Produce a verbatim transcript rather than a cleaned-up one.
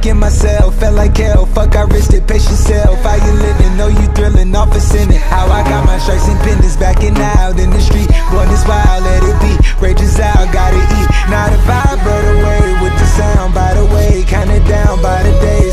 back in myself, felt like hell. Fuck, I risked it, pace yourself. How you living? Know you thrilling, off a sinning. How I got my stripes and pendants, backing out in the street. Born this wild, let it be. Rages out, gotta eat. Not a vibe, but away with the sound. By the way, kinda down by the days.